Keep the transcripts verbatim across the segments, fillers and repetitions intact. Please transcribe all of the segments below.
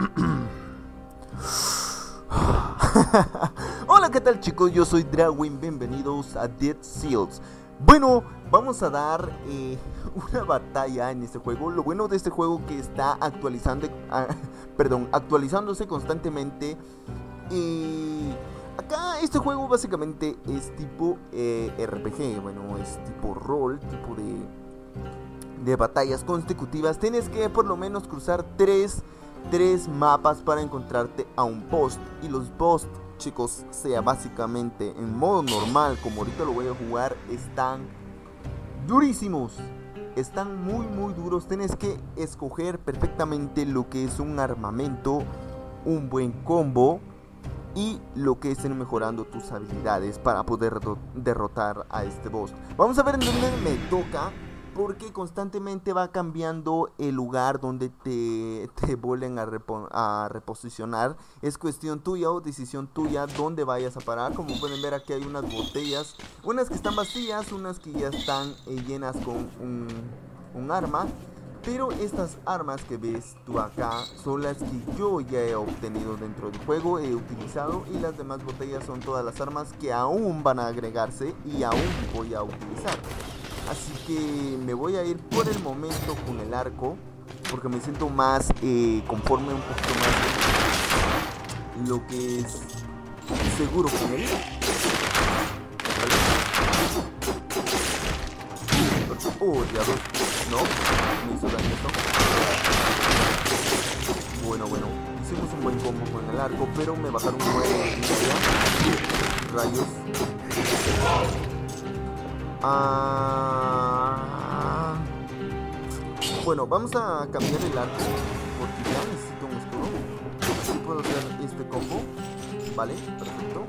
Hola, ¿qué tal chicos? Yo soy Dragwin, bienvenidos a Dead Cells. Bueno, vamos a dar eh, una batalla en este juego. Lo bueno de este juego que está actualizando, ah, perdón, actualizándose constantemente. Y acá este juego básicamente es tipo eh, R P G, bueno, es tipo rol, tipo de, de batallas consecutivas. Tienes que por lo menos cruzar tres, tres mapas para encontrarte a un boss. Y los boss, chicos, sea básicamente en modo normal, como ahorita lo voy a jugar, están durísimos. Están muy muy duros. Tienes que escoger perfectamente lo que es un armamento, un buen combo y lo que es ir mejorando tus habilidades para poder derrotar a este boss. Vamos a ver en dónde me toca, porque constantemente va cambiando el lugar donde te, te vuelven a, repo, a reposicionar. Es cuestión tuya o decisión tuya dónde vayas a parar. Como pueden ver, aquí hay unas botellas, unas que están vacías, unas que ya están eh, llenas con un, un arma. Pero estas armas que ves tú acá son las que yo ya he obtenido dentro del juego, he utilizado, y las demás botellas son todas las armas que aún van a agregarse y aún voy a utilizar. Así que me voy a ir por el momento con el arco, porque me siento más eh, conforme, un poquito más lo que es seguro con él. Oh, diablos, no, me hizo daño esto. Bueno, bueno, hicimos un buen combo con el arco, pero me bajaron nueve de rayos. Ah, bueno, vamos a cambiar el arco porque ya necesito un escudo. Así puedo hacer este combo. Vale, perfecto.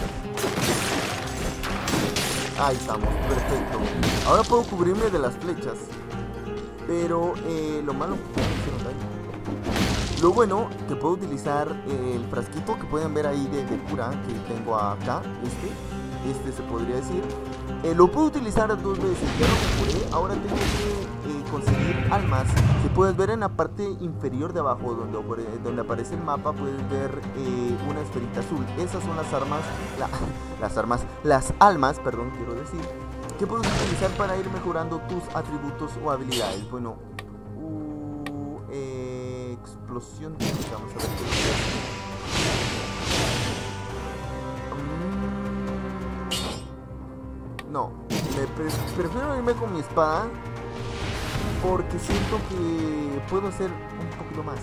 Ahí estamos, perfecto. Ahora puedo cubrirme de las flechas, pero eh, lo malo que me hicieron daño. Lo bueno que puedo utilizar eh, el frasquito que pueden ver ahí de, de cura que tengo acá. Este, este se podría decir. Eh, lo puedo utilizar dos veces, ya lo curé. Ahora tengo que eh, conseguir almas. Si puedes ver en la parte inferior de abajo donde, donde aparece el mapa, puedes ver eh, una esferita azul. Esas son las armas, la, las armas, las almas, perdón, quiero decir, que puedes utilizar para ir mejorando tus atributos o habilidades. Bueno, uh, eh, explosión, vamos a ver qué es. No, me pre prefiero irme con mi espada porque siento que puedo hacer un poquito más.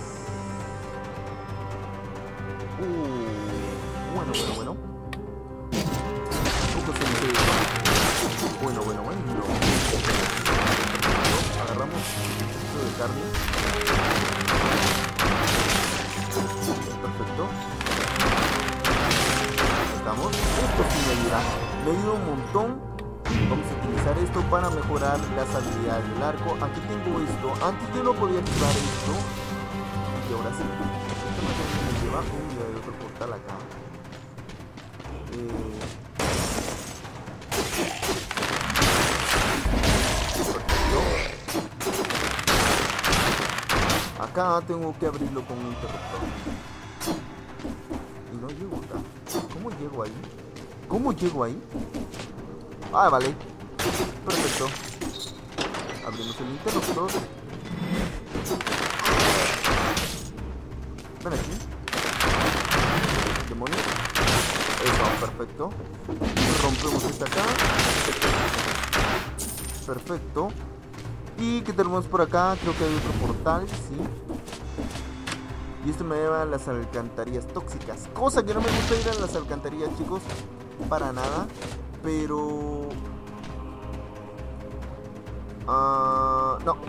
Uh, bueno, bueno, bueno. Un poco se me... Bueno, bueno, bueno. Agarramos un poquito de carne. Perfecto. Estamos. Esto sí me ayuda. Me ayuda un montón. Vamos a utilizar esto para mejorar las habilidades del arco. Aquí tengo esto. Antes yo no podía activar esto. Y ahora sí. Esto me lleva un día de otro portal acá. Eh... Acá tengo que abrirlo con un interruptor. Y no llego acá. ¿Cómo llego ahí? ¿Cómo llego ahí? Ah, vale. Perfecto. Abrimos el interruptor. Ven aquí. Demonios. Eso, perfecto. Rompemos esta acá. Perfecto. ¿Y qué tenemos por acá? Creo que hay otro portal, sí. Y esto me lleva a las alcantarillas tóxicas. Cosa que no me gusta ir a las alcantarillas, chicos. Para nada. Pero... Uh, no.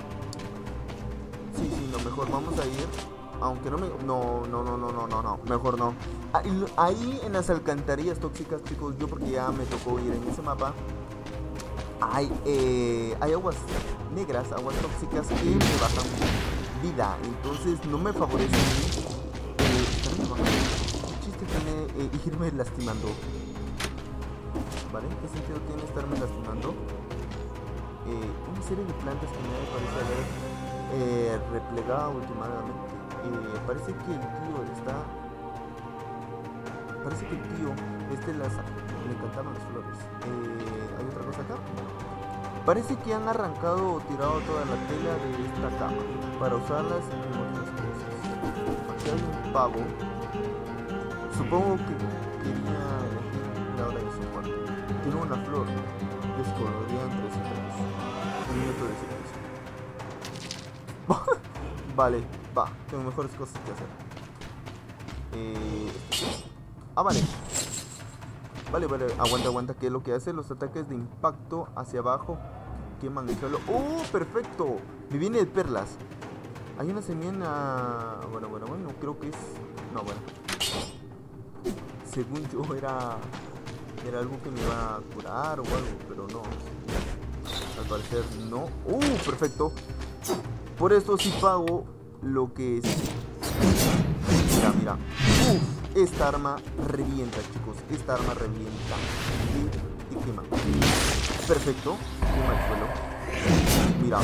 Sí, sí, no, mejor vamos a ir. Aunque no me... No, no, no, no, no, no, no. Mejor no. Ahí, ahí en las alcantarillas tóxicas, chicos, yo porque ya me tocó ir en ese mapa. Hay, eh, hay aguas negras, aguas tóxicas que me bajan vida. Entonces no me favorece a mí. Eh, ¿Qué chiste tiene eh, irme lastimando? ¿Vale? ¿Qué sentido tiene estarme lastimando? Eh, una serie de plantas que me parece haber eh, replegada últimamente. Eh, parece que el tío está... Parece que el tío, este las... le encantaban las flores. Eh, ¿Hay otra cosa acá? Parece que han arrancado o tirado toda la tela de esta cama para usarlas en otras cosas. Aquí hay un pavo. Supongo que quería elegir la hora de su cuarto. Tiene una flor descolorida entre sus dedos. Un minuto de silencio. Vale, va, tengo mejores cosas que hacer. Eh... Ah, vale. Vale, vale, aguanta, aguanta. ¿Qué es lo que hace? Los ataques de impacto hacia abajo queman el suelo. ¡Oh, perfecto! Me viene de perlas. Hay una semilla... Bueno, bueno, bueno, creo que es... No, bueno. Según yo era... Era algo que me iba a curar o algo, pero no. Al parecer no. ¡Oh, perfecto! Por esto sí pago lo que es... Mira, mira. ¡Uf! Esta arma revienta, chicos. Esta arma revienta. Y, y quema. Perfecto. Quema el suelo. Mira.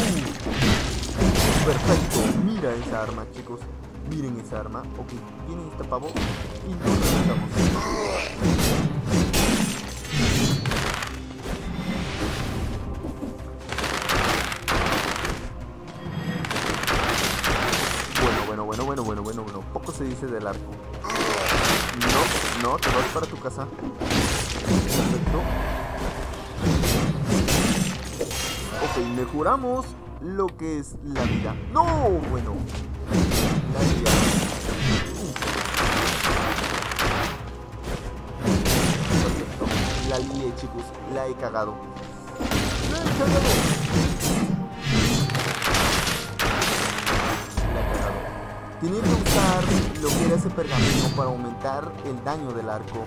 Perfecto. Mira esa arma, chicos. Miren esa arma. Ok. Viene este pavo. Y lo reventamos. Bueno, bueno, bueno, bueno, bueno, bueno, bueno. Poco se dice del arco. No, no, te vas para tu casa. Perfecto. Ok, mejoramos lo que es la vida. No, bueno. La vida. Perfecto. La lié, chicos. La he cagado. La he cagado. La he cagado. Tenía que usar lo que era ese pergamino para aumentar el daño del arco.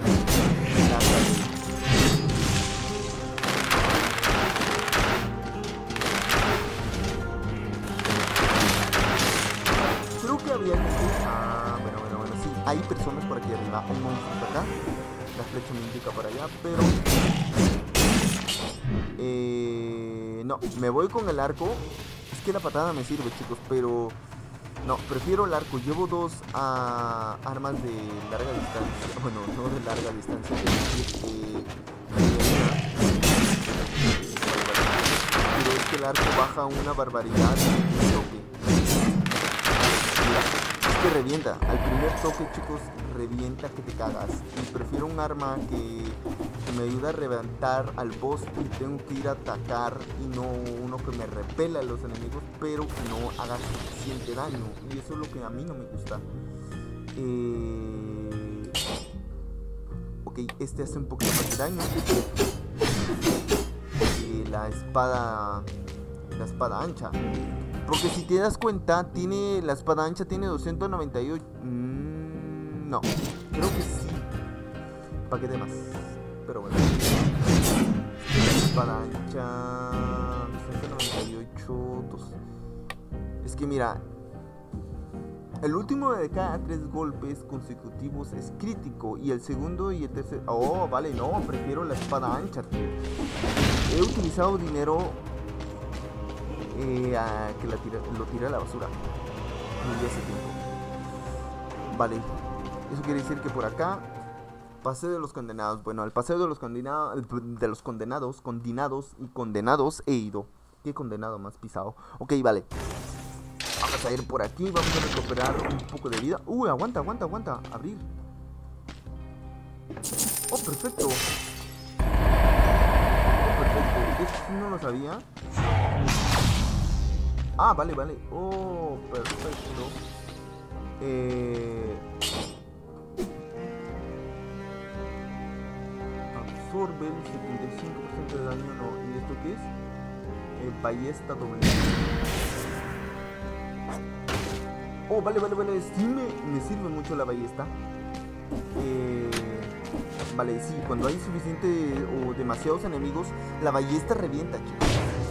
Creo que había que... Ah, bueno, bueno, bueno, sí. Hay personas por aquí arriba. Hay monstruos acá. La flecha me indica para allá, pero... Eh... No, me voy con el arco. Es que la patada me sirve, chicos, pero... No, prefiero el arco. Llevo dos uh, armas de larga distancia. Bueno, no de larga distancia. Es decir, eh, pero es que el arco baja una barbaridad. Mira, es que revienta. Al primer toque, chicos, revienta que te cagas. Y prefiero un arma que, que me ayuda a reventar al boss y tengo que ir a atacar y no uno que me repela a los enemigos, pero que no haga suficiente daño. Y eso es lo que a mí no me gusta. Eh... Ok, este hace un poquito más de daño. Eh, la espada... La espada ancha. Porque si te das cuenta, tiene la espada ancha tiene doscientos noventa y ocho... Mm, no, creo que sí. Paquete más. Pero bueno. La espada ancha... doscientos noventa y ocho... dos. Es que mira... El último de cada tres golpes consecutivos es crítico. Y el segundo y el tercer... Oh, vale, no, prefiero la espada ancha, tío. He utilizado dinero... Eh, a que la tira, lo tire a la basura. Muy hace tiempo. Vale. Eso quiere decir que por acá... Paseo de los condenados. Bueno, al paseo de los condenados... De los condenados, condenados y condenados he ido. Qué condenado más pisado. Ok, vale. Vamos a ir por aquí. Vamos a recuperar un poco de vida. Uy, aguanta, aguanta, aguanta. Abrir. Oh, perfecto. Oh, perfecto. Esto no lo sabía. Ah, vale, vale. Oh, perfecto. Eh... Absorbe el setenta y cinco por ciento de daño. No. ¿Y esto qué es? Eh, ballesta doble. Oh, vale, vale, vale. Sí me, me sirve mucho la ballesta. Eh... Vale, sí. Cuando hay suficiente o demasiados enemigos, la ballesta revienta, chicos.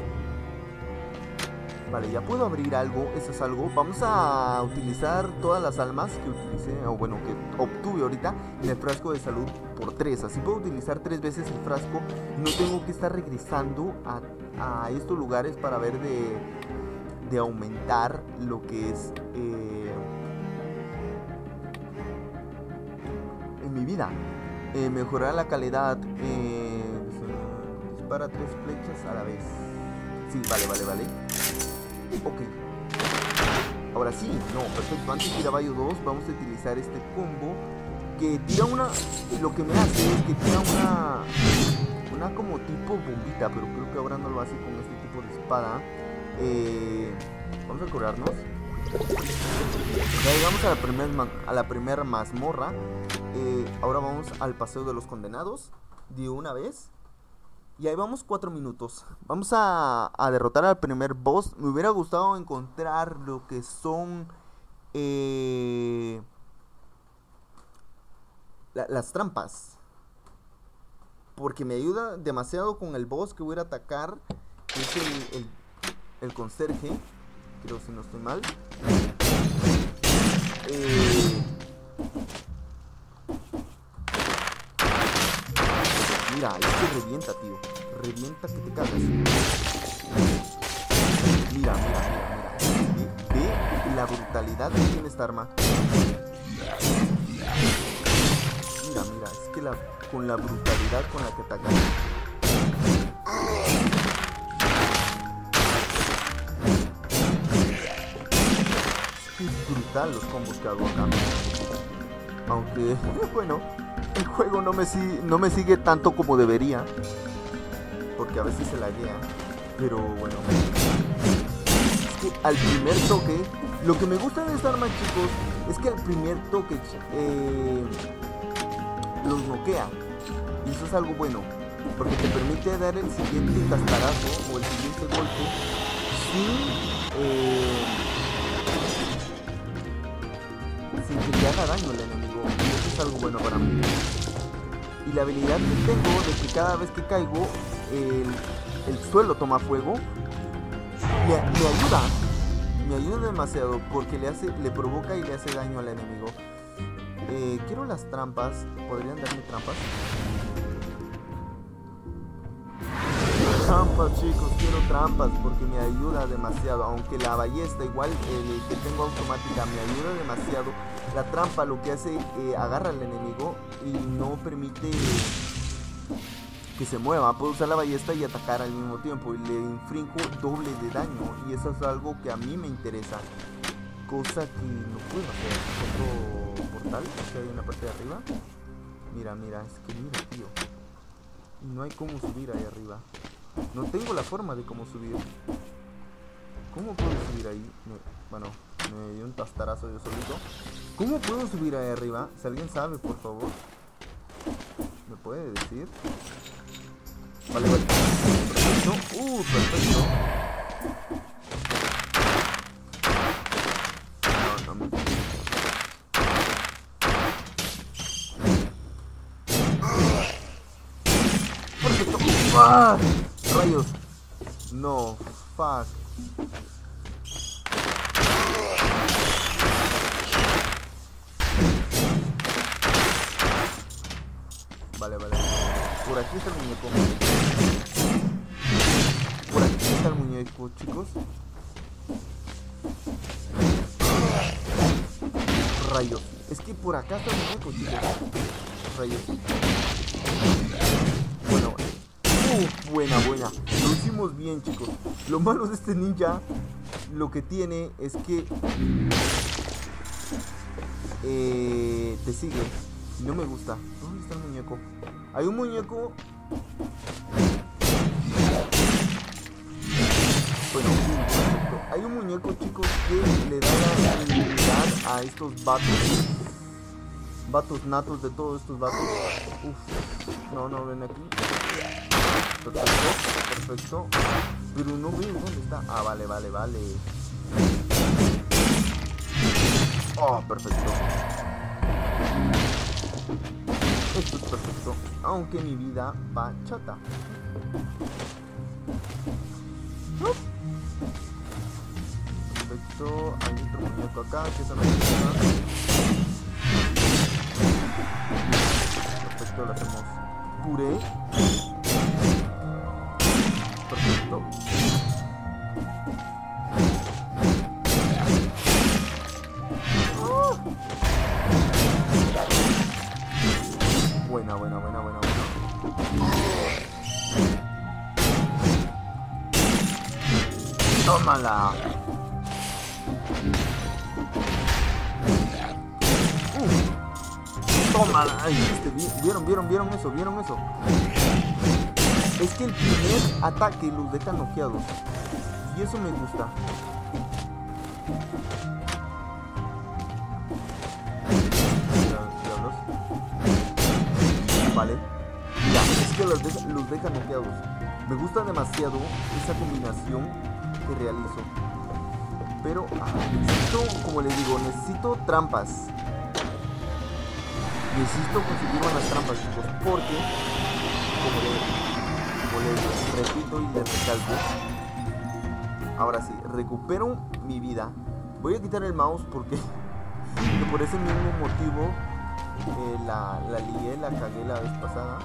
Vale, ya puedo abrir algo, eso es algo. Vamos a utilizar todas las almas que utilicé, o bueno, que obtuve ahorita en el frasco de salud por tres. Así puedo utilizar tres veces el frasco. No tengo que estar regresando a, a estos lugares para ver de, de aumentar lo que es eh, en mi vida. Eh, mejorar la calidad. Eh, dispara tres flechas a la vez. Sí, vale, vale, vale. Ok. Ahora sí, no, perfecto. Antes tiraba yo dos. Vamos a utilizar este combo que tira una... Lo que me hace es que tira una... Una como tipo bombita, pero creo que ahora no lo hace con este tipo de espada. Eh, vamos a curarnos. Ya llegamos a la primera a la primera mazmorra. Eh, ahora vamos al paseo de los condenados de una vez. Y ahí vamos cuatro minutos. Vamos a, a derrotar al primer boss. Me hubiera gustado encontrar lo que son eh, la, las trampas, porque me ayuda demasiado con el boss que voy a atacar, que es el, el, el conserje. Creo, si no estoy mal. Eh, mira, este revienta, tío. Revienta que te cagas. Mira, mira, mira, mira. Ve la brutalidad que tiene esta arma. Mira, mira, es que la, con la brutalidad con la que ataca. Es brutal los combos que hago acá. Aunque, bueno, el juego no me, si no me sigue tanto como debería, porque a veces se laguea. Pero bueno, es que al primer toque, lo que me gusta de esta arma, chicos, es que al primer toque eh, los noquea. Y eso es algo bueno, porque te permite dar el siguiente cascarazo o el siguiente golpe sin, eh, sin que te haga daño el enemigo. Y eso es algo bueno para mí. Y la habilidad que tengo de que cada vez que caigo el, el suelo toma fuego me, me ayuda. Me ayuda demasiado porque le hace, le provoca y le hace daño al enemigo. Eh, quiero las trampas. ¿Podrían darme trampas? Trampas, chicos, quiero trampas porque me ayuda demasiado. Aunque la ballesta, igual el que tengo automática, me ayuda demasiado. La trampa lo que hace, eh, agarra al enemigo y no permite que se mueva. Puedo usar la ballesta y atacar al mismo tiempo y le infringo doble de daño. Y eso es algo que a mí me interesa, cosa que no puedo hacer. Otro portal que hay en la parte de arriba. Mira, mira, es que mira, tío. Y no hay cómo subir ahí arriba. No tengo la forma de cómo subir. ¿Cómo puedo subir ahí? Me, bueno, me dio un tastarazo yo solito. ¿Cómo puedo subir ahí arriba? Si alguien sabe, por favor, ¿me puede decir? Vale, vale. Perfecto. Uh, perfecto. No, no. Perfecto. ¡Ah! Rayos. No, fuck. Vale, vale. Por aquí está el muñeco. Por aquí está el muñeco, chicos. Rayos. Es que por acá está el muñeco, chicos. Rayos. Bueno. Uh, buena, buena. Lo hicimos bien, chicos. Lo malo de este ninja, lo que tiene es que eh, te sigue. No me gusta. ¿Dónde está el muñeco? Hay un muñeco. Bueno, sí, perfecto. Hay un muñeco, chicos, que le da la habilidad a estos vatos. Vatos natos de todos estos vatos. Uf. No, no, ven aquí. Perfecto, perfecto. Pero no veo dónde está. Ah, vale, vale, vale. Oh, perfecto. Esto es perfecto, aunque mi vida va chata. Perfecto, hay otro muñeco acá, que eso no funciona. Perfecto, lo hacemos puré. Perfecto. buena, buena, buena, buena. ¡Tómala! Uh. ¡Tómala! Ay, este, ¿vieron, vieron, vieron eso? ¿Vieron eso? Es que el primer ataque los deja noqueados. Y eso me gusta. Diablos. Vale. Ya, es que los deja, los deja noqueados. Me gusta demasiado esa combinación que realizo. Pero ah, necesito, como les digo, necesito trampas. Necesito conseguir unas trampas, chicos. Porque, como les Como les repito y les recalco, ahora sí, recupero mi vida. Voy a quitar el mouse porque que por ese mismo motivo eh, la, la lié, la cagué la vez pasada.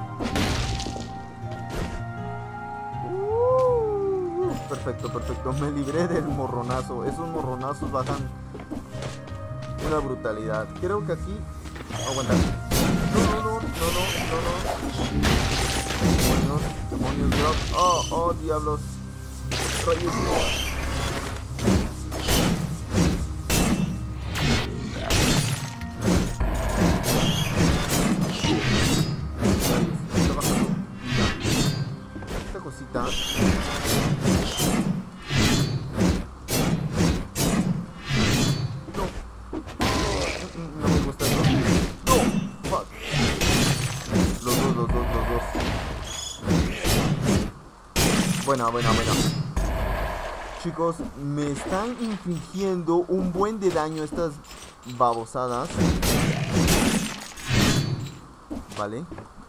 Uh, perfecto, perfecto. Me libré del morronazo. Esos morronazos bajan una brutalidad. Creo que aquí... Aguantar. No, no, no, no, no, no, no. Demonios, demonios, drop. Oh, oh, diablos. Rayos. Está bajando. Esta cosita. No. No me gusta esto. No. Fuck. Los dos, los dos, los dos. Buena, buena, buena. Chicos, me están infligiendo un buen de daño estas babosadas. Vale.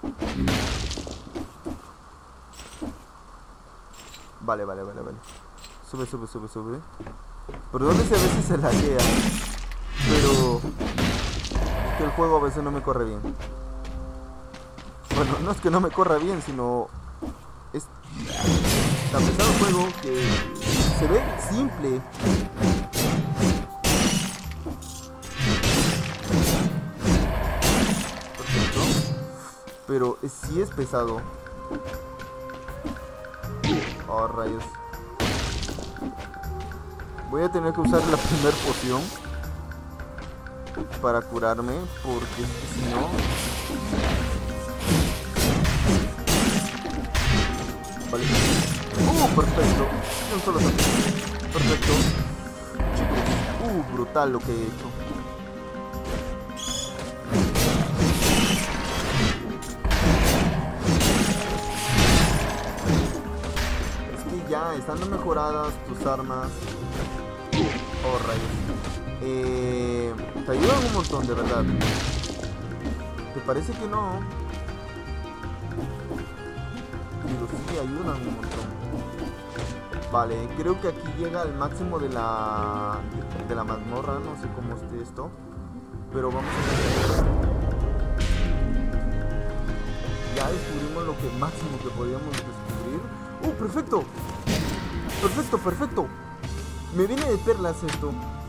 Vale, vale, vale, vale. Sube, sube, sube, sube. Perdón si a veces se laguea, pero es que el juego a veces no me corre bien. Bueno, no es que no me corra bien, sino es tan pesado el juego que se ve simple. Perfecto. Pero sí es pesado. Oh, rayos. Voy a tener que usar la primera poción para curarme, porque es que si no... Vale. Uh, perfecto. Un solo ataque. Perfecto. Chicos, uh, brutal lo que he hecho. Es que ya están mejoradas tus armas. Oh, rayos. Eh, te ayudan un montón, de verdad. ¿Te parece que no? Digo, sí, ayudan un montón. Vale, creo que aquí llega al máximo de la de la mazmorra. No sé cómo esté esto, pero vamos a ver. Ya descubrimos lo que máximo que podíamos descubrir. ¡Uh, perfecto! Perfecto, perfecto. Me viene de perlas esto.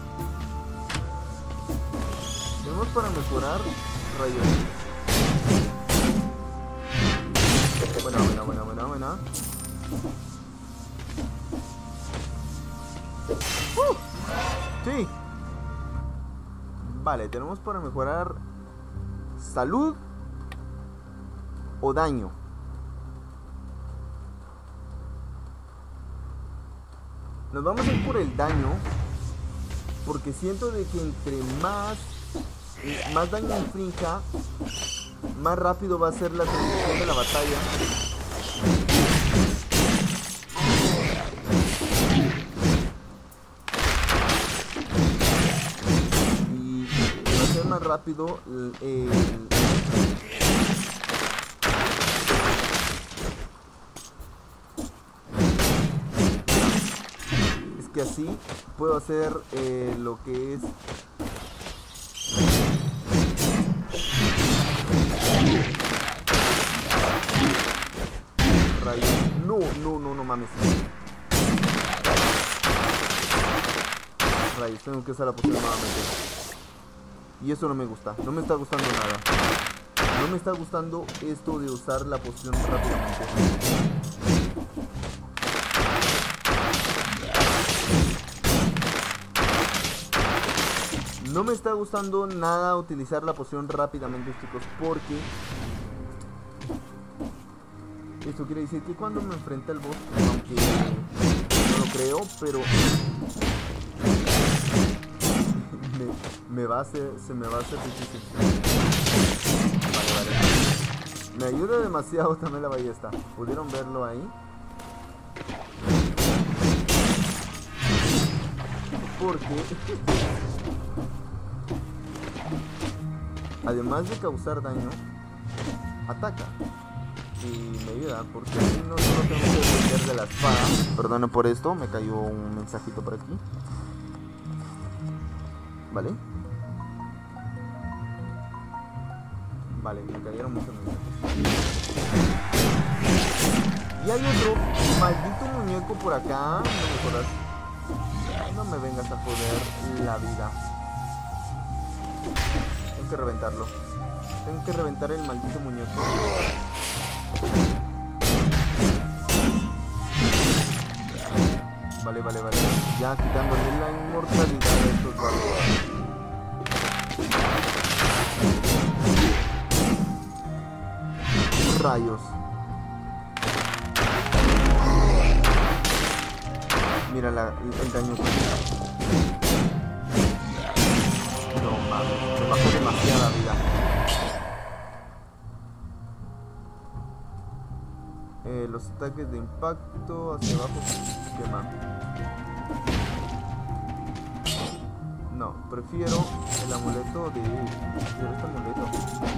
Tenemos para mejorar rayos. Buena, buena, buena, buena, buena. Uh, sí. Vale, tenemos para mejorar salud o daño. Nos vamos a ir por el daño, porque siento de que entre más más daño infrinja, más rápido va a ser la transición de la batalla. Y va a ser más rápido el, el es que así puedo hacer eh, lo que es rayos. No, no, no, no mames. Rayos, tengo que usar la poción nuevamente. Y eso no me gusta, no me está gustando nada. No me está gustando esto de usar la poción rápidamente. No me está gustando nada utilizar la poción rápidamente, chicos, porque esto quiere decir que cuando me enfrente al boss, aunque no lo creo, pero me, me va a hacer, se me va a hacer difícil. Vale, vale. Me ayuda demasiado también la ballesta. ¿Pudieron verlo ahí? Porque además de causar daño, ataca. Y me ayuda, porque así no solo tengo que defender de la espada. Perdón por esto, me cayó un mensajito por aquí. Vale. Vale, me cayeron muchos mensajes. Y hay otro maldito muñeco por acá. No me jodas. No me vengas a joder la vida. Tengo que reventarlo. Tengo que reventar el maldito muñeco. Vale, vale, vale. Ya quitándole la inmortalidad de estos barcos. Rayos. Mira la, el daño que no mames, me bajó demasiada vida. Eh, los ataques de impacto hacia abajo queman. No, prefiero el amuleto de... Prefiero este amuleto.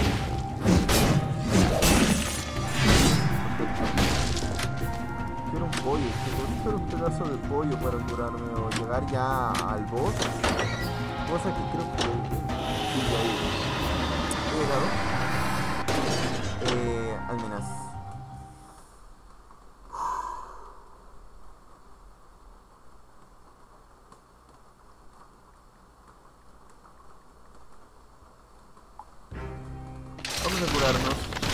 Quiero un pollo, quiero un pedazo de pollo para curarme o llegar ya al boss. Cosa que creo que sí, ya he llegado. Eh, Almenas. Vamos a curarnos.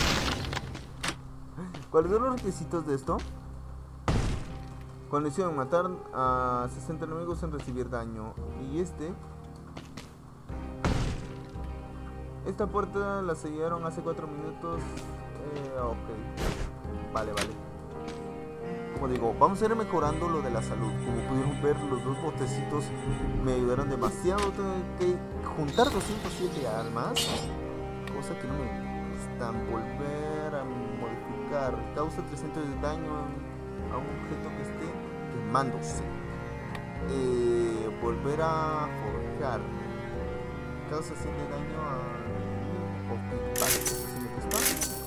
¿Cuáles son los requisitos de esto? Condición: matar a sesenta enemigos sin recibir daño. Y este... Esta puerta la sellaron hace cuatro minutos. Eh, ok. Vale, vale. Como digo, vamos a ir mejorando lo de la salud. Como pudieron ver, los dos botecitos me ayudaron demasiado. Tengo que juntar doscientas siete almas. Cosa que no me gustan. Volver a modificar. Causa trescientos de daño a un objeto que esté quemándose. Eh, volver a forjar. Causa cien de daño a... Ok, vale, eso sí me gusta.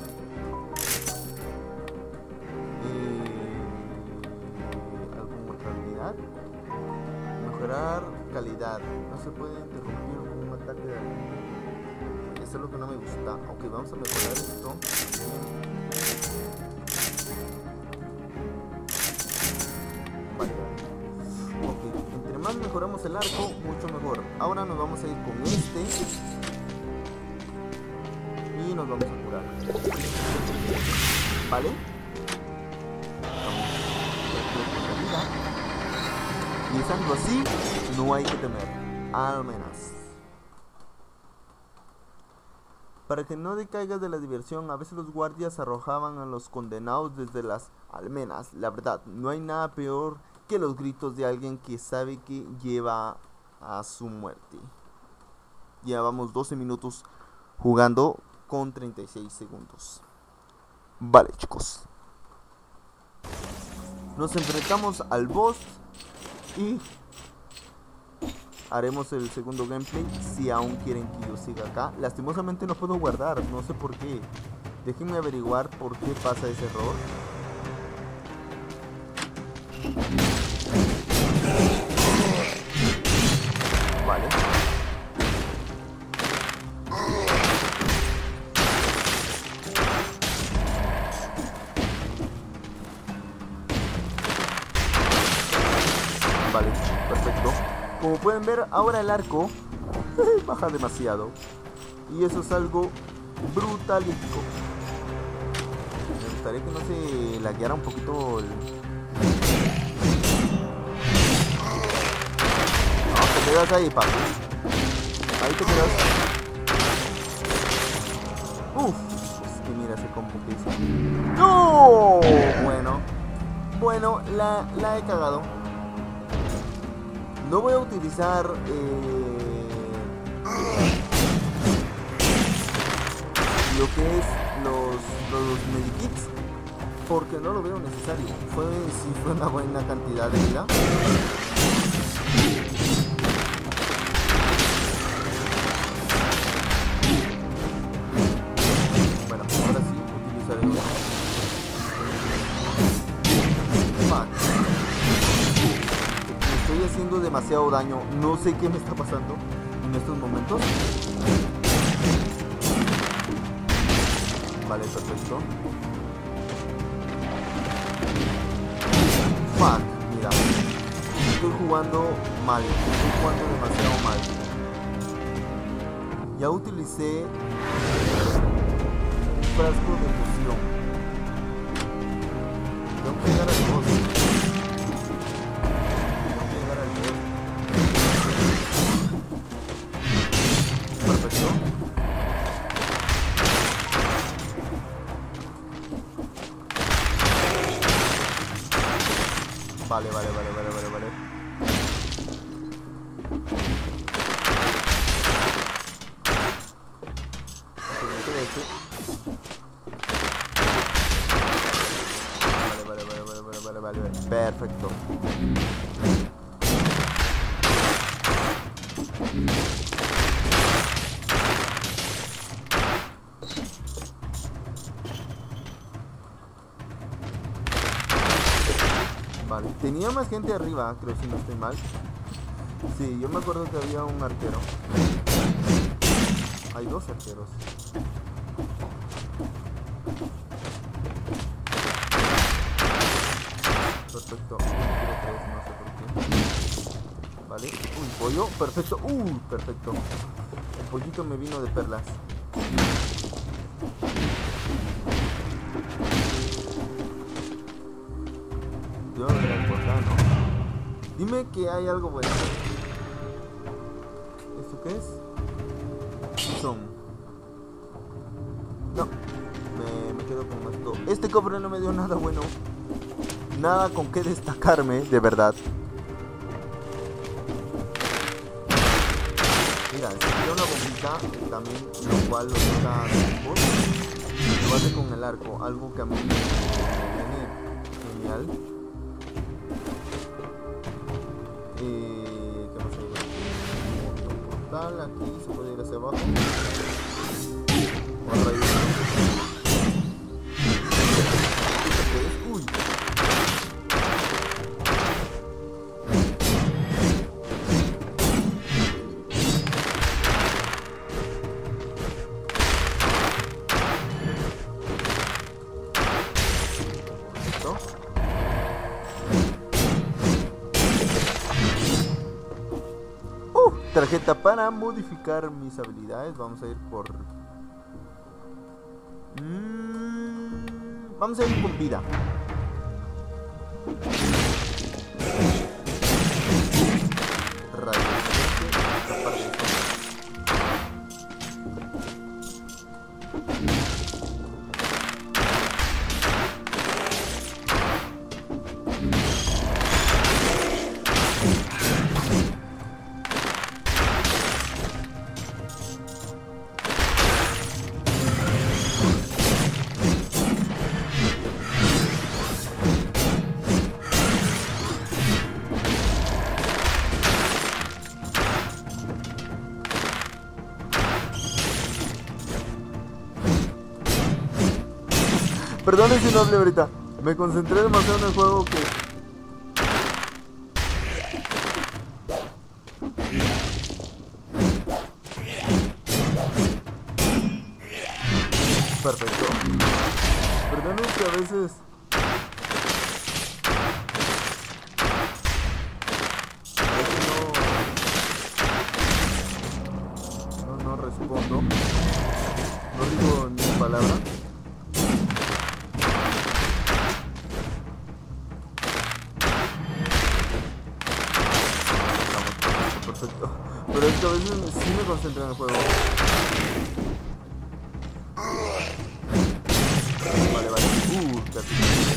Eh, ¿Alguna mortalidad? Mejorar calidad. No se puede interrumpir con un ataque de algún. Eso es lo que no me gusta. Ok, vamos a mejorar esto. Vale, vale. Ok, entre más mejoramos el arco, mucho mejor. Ahora nos vamos a ir con este. Y nos vamos a curar. ¿Vale? Y estando así, no hay que temer. Almenas. Para que no decaigas de la diversión, a veces los guardias arrojaban a los condenados desde las almenas. La verdad, no hay nada peor que los gritos de alguien que sabe que lleva a su muerte. Llevamos doce minutos jugando con treinta y seis segundos. Vale, chicos. Nos enfrentamos al boss y haremos el segundo gameplay si aún quieren que yo siga acá. Lastimosamente no puedo guardar, no sé por qué. Déjenme averiguar por qué pasa ese error. Vale. Vale, perfecto. Como pueden ver, ahora el arco baja demasiado. Y eso es algo brutalístico. Me gustaría que no se lagueara un poquito el... No, te quedas ahí, papi. Ahí te quedas. Uf, es que mira ese combo que hizo. ¡No! Bueno, bueno, la, la he cagado. No voy a utilizar eh, lo que es los, los medikits porque no lo veo necesario. Fue, sí fue una buena cantidad de vida. Bueno, ahora sí utilizaré uno. Estoy haciendo demasiado daño, no sé qué me está pasando en estos momentos. Vale, perfecto. Fuck, mira, estoy jugando mal, estoy jugando demasiado mal. Ya utilicé un frasco de fusión. Tengo que llegar al boss. Vale, vale, vale, vale, vale, vale. Vale, vale, vale, vale, vale, vale, vale, vale. Perfecto. Vale, tenía más gente arriba, creo, si no estoy mal. Sí, yo me acuerdo que había un arquero. Hay dos arqueros. Perfecto. Tres, no sé por qué. Vale. Uy, pollo. Perfecto. Uy, perfecto. El pollito me vino de perlas. Yo de la cosa, ¿no? Dime que hay algo bueno. ¿Esto qué es? Son. No. Me, me quedo con esto. Este cofre no me dio nada bueno. Nada con que destacarme, de verdad. Mira, se dio una bombita también, lo cual lo está lo hace con el arco, algo que a mí me viene genial. Eh, ¿qué más hay? Un portal, aquí se puede ir hacia abajo. Otra ahí. Uy. Tarjeta para modificar mis habilidades. Vamos a ir por... Mm, vamos a ir con vida. Radio. Perdonen si no hablé ahorita. Me concentré demasiado en el juego que... Perfecto. Perdonen que a veces... A veces no... No, no respondo. No digo ni palabra. Vamos, perfecto. Pero es que a veces sí me concentro en el juego. Vale, vale. Uh, casi.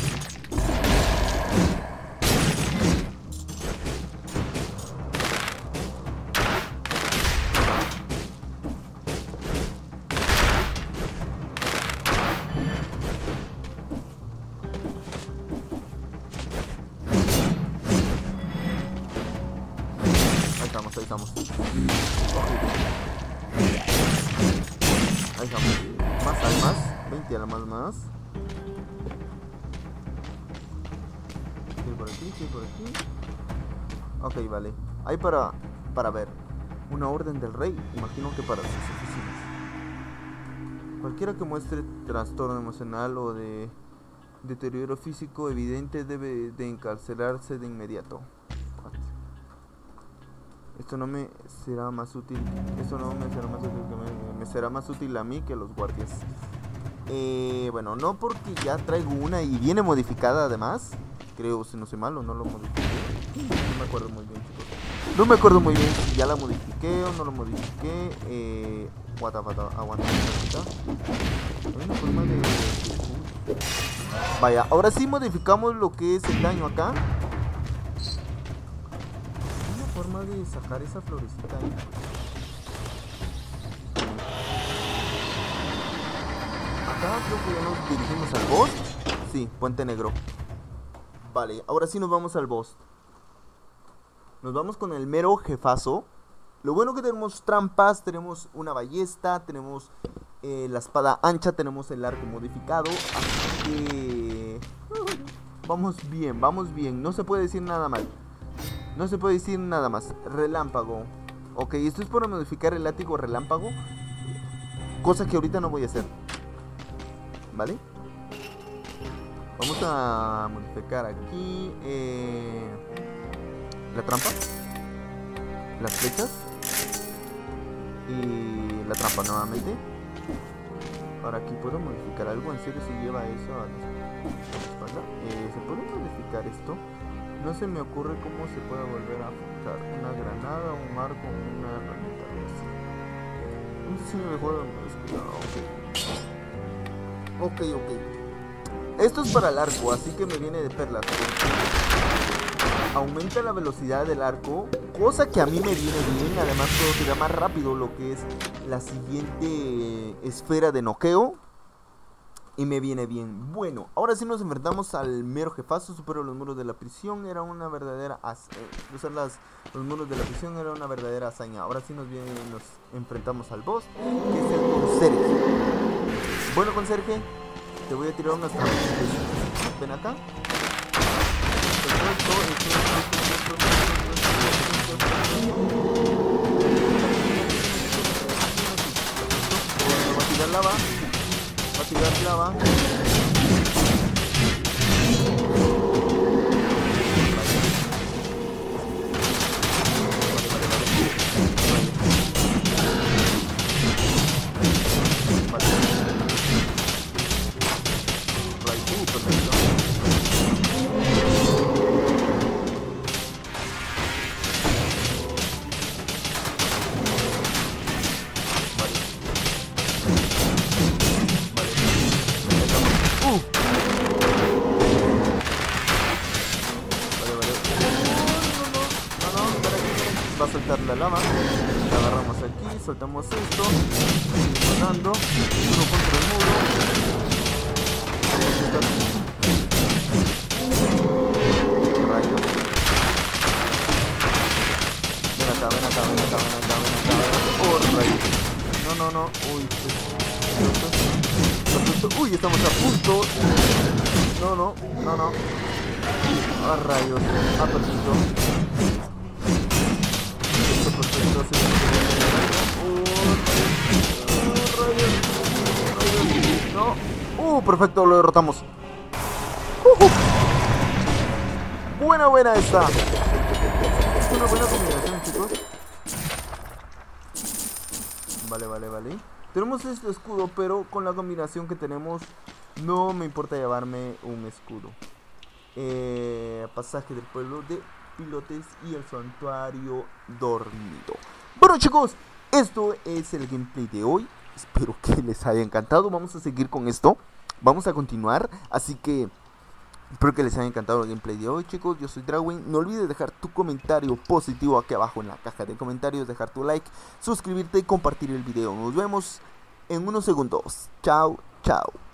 Ahí estamos. Okay. Ahí estamos. Más, hay más. veinte a la más, más. Sí, por aquí, sí, por aquí. Ok, vale. Hay para, para ver. Una orden del rey. Imagino que para sus oficinas. Cualquiera que muestre trastorno emocional o de deterioro físico evidente debe de encarcelarse de inmediato. Esto no me será más útil. Esto no me será más útil que me, me será más útil a mí que a los guardias. Eh, bueno, no porque ya traigo una y viene modificada además. Creo, si no soy malo, no lo modifiqué. No me acuerdo muy bien, chicos. No me acuerdo muy bien si ya la modifiqué o no lo modifiqué. Eh, what the fuck, aguanta. Hay una forma de... Vaya, ahora sí modificamos lo que es el daño acá. Forma de sacar esa florecita ahí. Acá creo que ya nos dirigimos al boss. Sí, Puente Negro. Vale, ahora sí nos vamos al boss. Nos vamos con el mero jefazo. Lo bueno que tenemos trampas, tenemos una ballesta, tenemos eh, la espada ancha, tenemos el arco modificado. Así que... vamos bien, vamos bien. No se puede decir nada mal. No se puede decir nada más. Relámpago. Ok, esto es para modificar el látigo relámpago. Cosa que ahorita no voy a hacer. ¿Vale? Vamos a modificar aquí eh, la trampa, las flechas y la trampa nuevamente. Ahora aquí puedo modificar algo. ¿En serio se lleva eso a la espalda? Eh, ¿Se puede modificar esto? No se me ocurre cómo se puede volver a afrontar. Una granada, un arco, una herramienta. No sé si me juego. Ok, ok. Esto es para el arco, así que me viene de perlas. Aumenta la velocidad del arco, cosa que a mí me viene bien. Además puedo tirar más rápido lo que es la siguiente esfera de noqueo. Y me viene bien. Bueno, ahora sí nos enfrentamos al mero jefazo. Supero los muros de la prisión. Era una verdadera hazaña. Cruzar las, los muros de la prisión era una verdadera hazaña. Ahora sí nos, viene, nos enfrentamos al boss, que es el conserje. Bueno, conserje, te voy a tirar unas trampas. Ven acá. Va a tirar lava. Va a tirar lava. Va a soltar la lava. La agarramos aquí, soltamos esto. Seguimos dando. Uno contra el muro. Rayos. Ven acá, ven acá, ven acá, ven acá, ven acá. Oh, rayos. No, no, no. Uy, uy, estamos a punto. No, no, no, no. Ah, rayos. Ah, perfecto. No. Uh, perfecto, lo derrotamos. Uh -huh. Buena, buena esta. Es una buena combinación, chicos. Vale, vale, vale. Tenemos este escudo, pero con la combinación que tenemos no me importa llevarme un escudo. Eh, pasaje del pueblo de pilotes y el santuario dormido. Bueno chicos, esto es el gameplay de hoy. Espero que les haya encantado. Vamos a seguir con esto. Vamos a continuar. Así que espero que les haya encantado el gameplay de hoy, chicos. Yo soy Dragwin. No olvides dejar tu comentario positivo aquí abajo en la caja de comentarios. Dejar tu like, suscribirte y compartir el video. Nos vemos en unos segundos. Chao, chao.